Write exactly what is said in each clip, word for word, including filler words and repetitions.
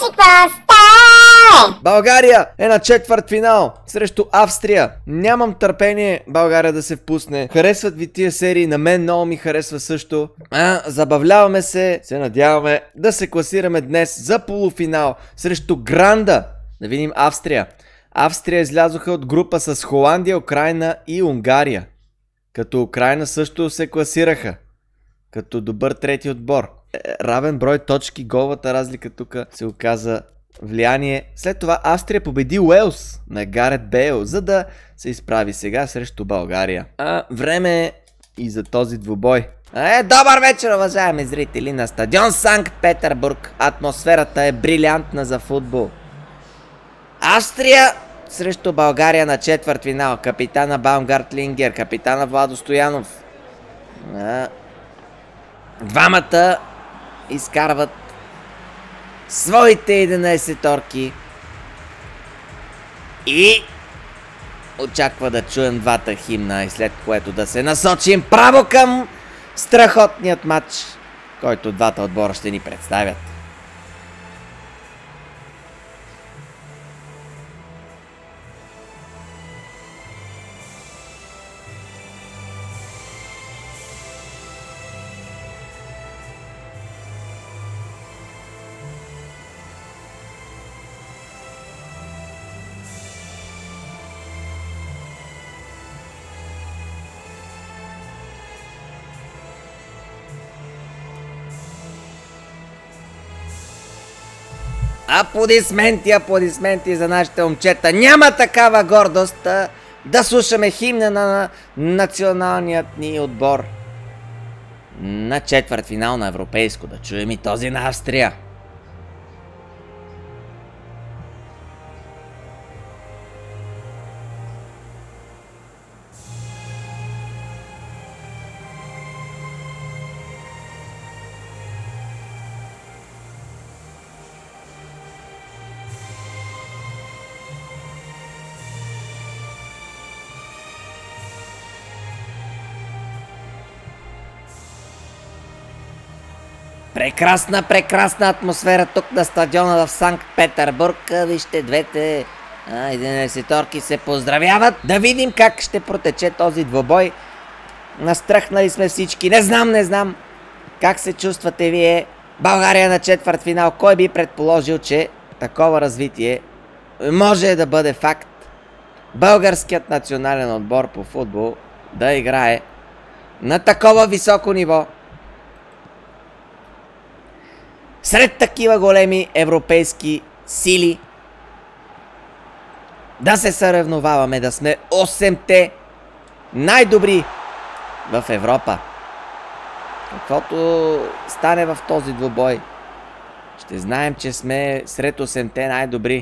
какво става? България е на четвъртфинал срещу Австрия. Нямам търпение България да се впусне. Харесват ви тия серии, на мен много ми харесва също. А, забавляваме се, се надяваме да се класираме днес за полуфинал срещу Гранда. Да видим Австрия. Австрия излязоха от група с Холандия, Украйна и Унгария. Като Украйна също се класираха като добър трети отбор. Е, равен брой точки, голата разлика тук се оказа влияние. След това Австрия победи Уелс на Гарет Бейл, за да се изправи сега срещу България. А, време е и за този двубой. Е, добър вечер, уважаеми зрители на стадион Санкт Петербург. Атмосферата е брилянтна за футбол. Австрия срещу България на четвъртфинал. Капитана Баумгарт Лингер, капитана Владо Стоянов. А, двамата изкарват своите единайсеторки и очаква да чуем двата химна и след което да се насочим право към страхотният матч, който двата отбора ще ни представят. Аплодисменти, аплодисменти за нашите момчета. Няма такава гордост а, да слушаме химна на националният ни отбор на четвъртфинал на европейско. Да чуем и този на Австрия. Прекрасна, прекрасна атмосфера тук на стадиона в Санкт Петербург. Вижте, двете единайсеторки се поздравяват. Да видим как ще протече този двубой. Настръхнали сме всички. Не знам, не знам как се чувствате вие. България на четвъртфинал. Кой би предположил, че такова развитие може да бъде факт? Българският национален отбор по футбол да играе на такова високо ниво сред такива големи европейски сили, да се съревноваваме, да сме осемте най-добри в Европа. Каквото стане в този двубой, ще знаем, че сме сред осемте най-добри.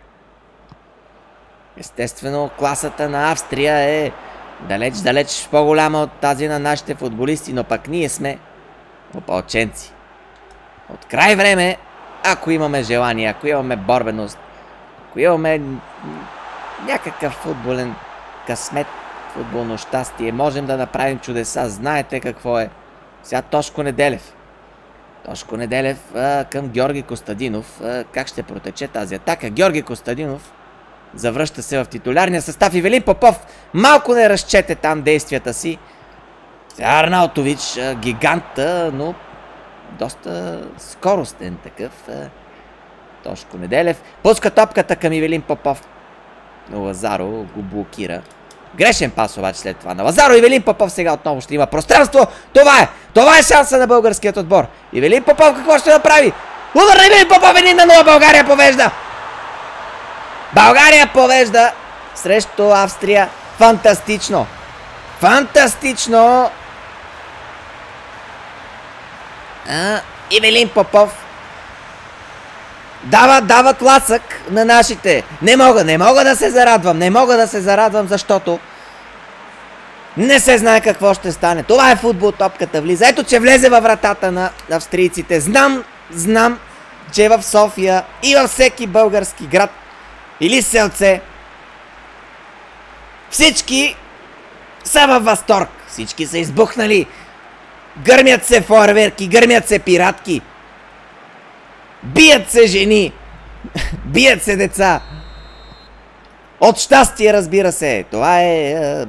Естествено, класата на Австрия е далеч-далеч по-голяма от тази на нашите футболисти, но пък ние сме опълченци. От край време, ако имаме желание, ако имаме борбеност, ако имаме някакъв футболен късмет, футболно щастие, можем да направим чудеса. Знаете какво е. Сега Тошко Неделев. Тошко Неделев а, към Георги Костадинов. А, как ще протече тази атака? Георги Костадинов завръща се в титулярния състав. Ивелин Попов малко не разчете там действията си. Сега Арнаутович, а, гигант, а, но доста скоростен такъв. Тошко Неделев пуска топката към Ивелин Попов, но Лазаро го блокира. Грешен пас обаче след това на Лазаро. Ивелин Попов сега отново ще има пространство. Това е! Това е шанса на българският отбор. Ивелин Попов какво ще направи? Удар на Ивелин Попов, един на нула. България повежда! България повежда срещу Австрия. Фантастично! Фантастично! А, Ивелин Попов дава, дава тласък на нашите. Не мога, не мога да се зарадвам. Не мога да се зарадвам, защото не се знае какво ще стане. Това е футбол, топката влиза. Ето, че влезе във вратата на австрийците. Знам, знам, че в София и във всеки български град или селце всички са във възторг. Всички са избухнали. Гърмят се фойерверки, гърмят се пиратки. Бият се жени. Бият се деца! От щастие, разбира се! Това е... е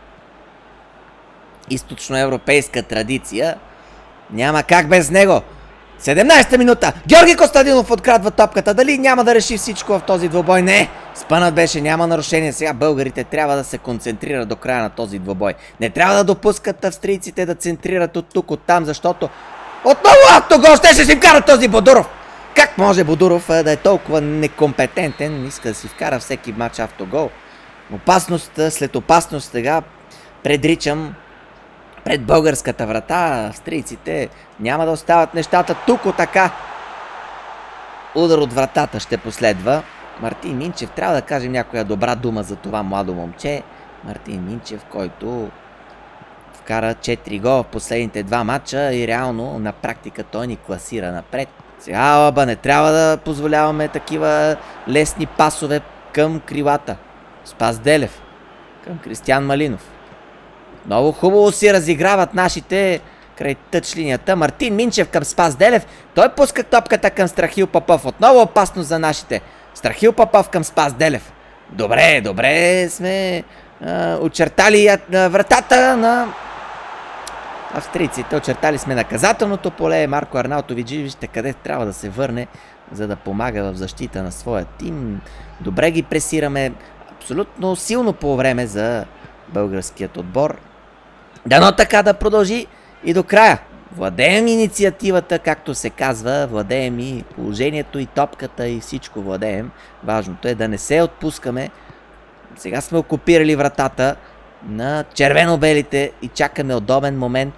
източноевропейска традиция. Няма как без него. седемнайсета минута. Георги Костадинов открадва топката. Дали няма да реши всичко в този двубой? Не! Спънат беше, няма нарушение. Сега българите трябва да се концентрират до края на този двубой. Не трябва да допускат австрийците да центрират от тук, от там, защото отново автогол ще ще си вкара този Бодуров. Как може Бодуров да е толкова некомпетентен? Иска да си вкара всеки матч автогол. Опасност след опасност сега предричам пред българската врата. Австрийците няма да остават нещата тук така. Удар от вратата ще последва. Мартин Минчев, трябва да кажем някоя добра дума за това младо момче. Мартин Минчев, който вкара четири гола в последните два матча и реално на практика той ни класира напред. Сега, Алаба, не трябва да позволяваме такива лесни пасове към крилата. Спас Делев към Кристиян Малинов. Много хубаво си разиграват нашите край тъч линията. Мартин Минчев към Спас Делев. Той пуска топката към Страхил Попов. Отново опасност за нашите. Страхил Попов към Спас Делев. Добре, добре сме а, очертали а, вратата на австрийците. Очертали сме наказателното поле. Марко Арнаутович, вижте къде трябва да се върне, за да помага в защита на своя тим. Добре ги пресираме. Абсолютно силно по време за българският отбор. Дано така да продължи и до края. Владеем инициативата, както се казва, владеем и положението, и топката, и всичко владеем. Важното е да не се отпускаме. Сега сме окупирали вратата на червено-белите и чакаме удобен момент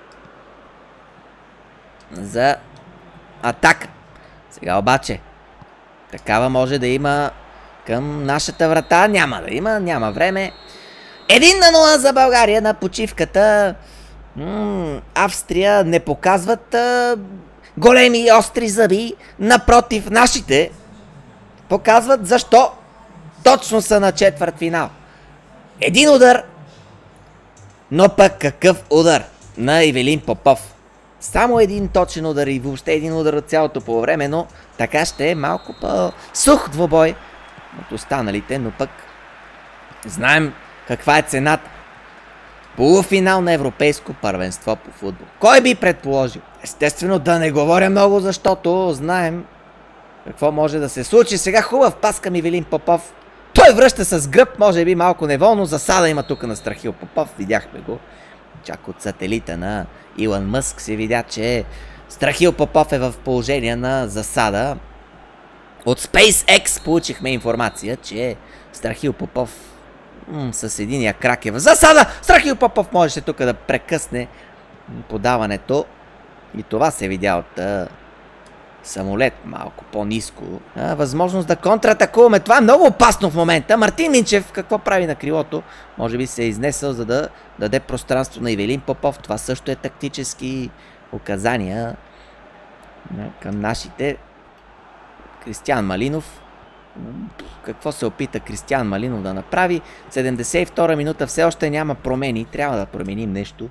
за атака. Сега обаче такава може да има към нашата врата. Няма да има, няма време. Един на нула за България на почивката. М Австрия не показват а, големи остри зъби. Напротив, нашите показват защо точно са на четвъртфинал. Един удар, но пък какъв удар на Ивелин Попов. Само един точен удар и въобще един удар от цялото по време, но така ще е малко по-сух двубой от останалите, но пък знаем каква е цената. Полуфинал на европейско първенство по футбол. Кой би предположил? Естествено да не говоря много, защото знаем какво може да се случи. Сега хубав пас към Ивелин Попов. Той връща с гръб, може би малко неволно. Засада има тук на Страхил Попов. Видяхме го. Чак от сателита на Илон Мъск се видя, че Страхил Попов е в положение на засада. От SpaceX получихме информация, че Страхил Попов м с единия крак е в засада. Страхил Попов можеше тук да прекъсне подаването. И това се видя от а, самолет малко по-ниско. Възможност да контратакуваме. Това е много опасно в момента. Мартин Минчев какво прави на крилото? Може би се е изнесъл, за да даде пространство на Ивелин Попов. Това също е тактически указания към нашите. Кристиян Малинов. Какво се опита Кристиян Малинов да направи? седемдесет и втора минута, все още няма промени. Трябва да променим нещо.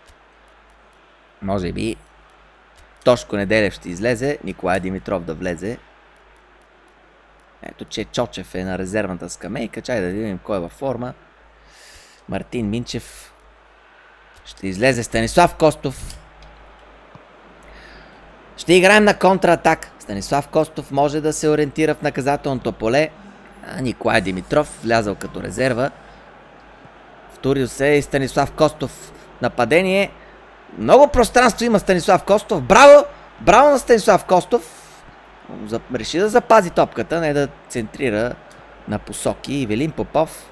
Може би Тошко Неделев ще излезе, Николай Димитров да влезе. Ето, че Чочев е на резервната скамейка. Чай да видим кой е във форма. Мартин Минчев ще излезе. Станислав Костов. Ще играем на контратак. Станислав Костов може да се ориентира в наказателното поле. А Николай Димитров влязал като резерва. Вторил се и Станислав Костов. Нападение. Много пространство има Станислав Костов. Браво! Браво на Станислав Костов. Реши да запази топката, не да центрира на посоки. Ивелин Попов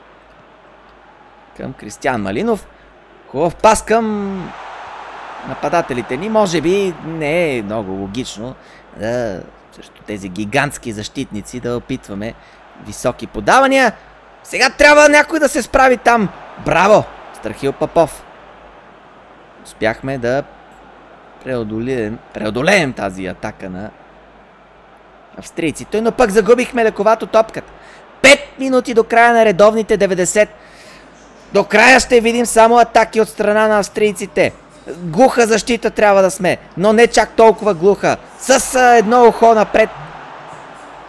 към Кристиян Малинов. Хубав пас към нападателите ни. Може би не е много логично да срещу тези гигантски защитници да опитваме високи подавания. Сега трябва някой да се справи там. Браво! Страхил Попов. Успяхме да преодолеем, преодолеем тази атака на австрийците, но пък загубихме лековато топката. Пет минути до края на редовните деветдесет. До края ще видим само атаки от страна на австрийците. Глуха защита трябва да сме, но не чак толкова глуха. С едно ухо напред.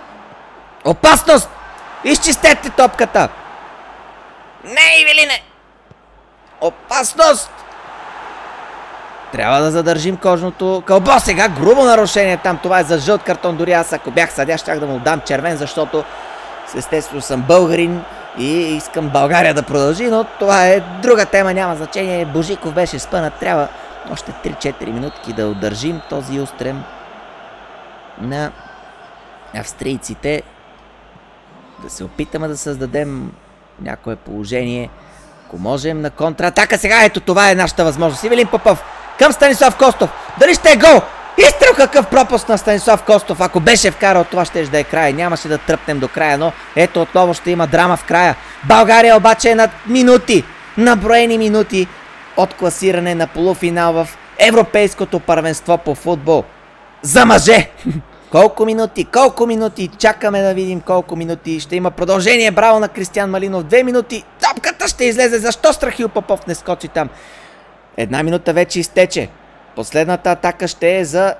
Опасност! Изчистете топката! Не, Ивелине! Опасност! Трябва да задържим кожното кълбо. Сега грубо нарушение там. Това е за жълт картон. Дори аз ако бях съдия, щях да му дам червен, защото естествено съм българин и искам България да продължи, но това е друга тема, няма значение. Божиков беше спънат. Трябва още три-четири минутки да удържим този устрем на австрийците. Да се опитаме да създадем някое положение. Ако можем на контратака. Сега ето това е нашата възможност. Ивелин Попов към Станислав Костов. Дали ще е гол? Изстрел, какъв пропуск на Станислав Костов. Ако беше вкарал, това ще да е край. Нямаше да тръпнем до края, но ето отново ще има драма в края. България обаче е на минути, наброени минути от класиране на полуфинал в Европейското първенство по футбол. За мъже! Колко минути, колко минути, чакаме да видим колко минути. Ще има продължение, браво на Кристиян Малинов. Две минути, топката ще излезе. Защо Страхил Попов не скочи там? Една минута вече изтече. Последната атака ще е за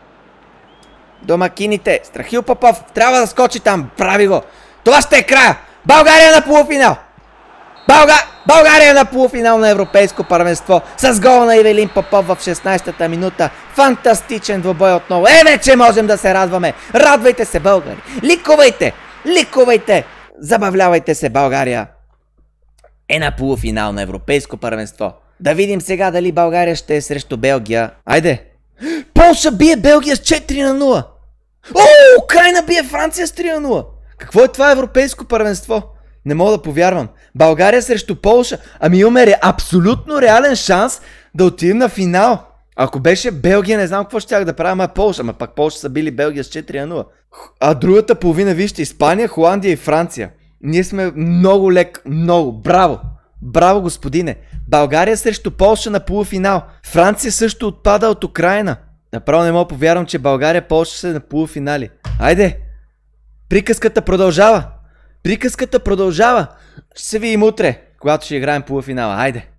домакините. Страхил Попов трябва да скочи там. Прави го. Това ще е края. България на полуфинал. Бълга... България на полуфинал на Европейско първенство. С гол на Ивелин Попов в шестнайсетата минута. Фантастичен двубой отново. Е, вече можем да се радваме. Радвайте се, българи. Ликувайте. Ликувайте. Забавлявайте се, България е на полуфинал на Европейско първенство. Да видим сега дали България ще е срещу Белгия. Айде! Полша бие Белгия с четири на нула! О, Украйна бие Франция с три на нула! Какво е това европейско първенство? Не мога да повярвам. България срещу Полша. Ами имаме ре... абсолютно реален шанс да отидем на финал. Ако беше Белгия, не знам какво ще да правя, ама Полша. Ама пак Полша са били Белгия с четири на нула. А другата половина, вижте, Испания, Холандия и Франция. Ние сме много лек, много. Браво! Браво, господине! България срещу Полша на полуфинал. Франция също отпада от Украйна. Направо не мога да повярвам, че България и Полша са на полуфинали. Айде! Приказката продължава! Приказката продължава! Ще се видим утре, когато ще играем полуфинала. Айде!